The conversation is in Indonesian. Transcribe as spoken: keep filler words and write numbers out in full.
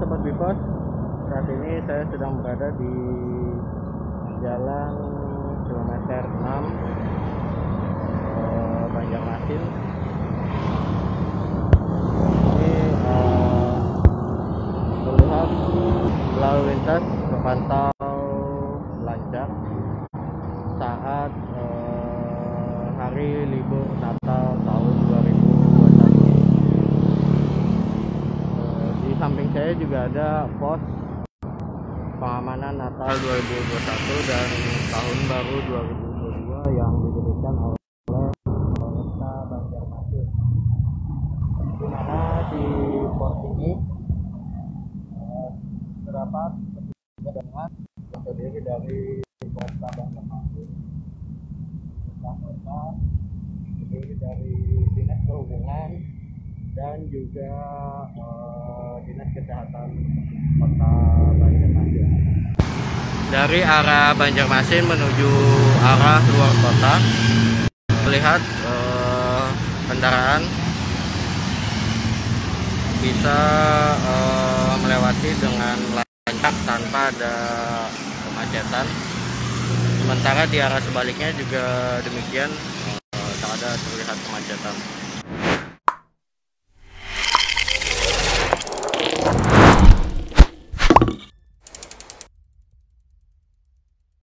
Sobat Bipos, saat ini saya sedang berada di jalan kilometer enam eh, Banjarmasin. Ini eh, terlihat lalu lintas terpantau lancar saat eh, hari libur Natal tahun dua ribu dua puluh satu. Eh, di samping saya juga ada pos pengamanan Natal dua ribu dua puluh satu dan Tahun Baru dua ribu dua puluh dua yang didirikan oleh Polresta Banjarmasin, di mana di pos ini eh, terdapat petugas gabungan yang terdiri dari Polresta Banjarmasin, Polresta, terdiri dari Dinas Perhubungan dan juga eh, Dinas Kesehatan Kota Banjarmasin. Dari arah Banjarmasin menuju arah luar kota, melihat eh, kendaraan bisa eh, melewati dengan lancar tanpa ada kemacetan. Sementara di arah sebaliknya juga demikian, eh, tak ada terlihat kemacetan.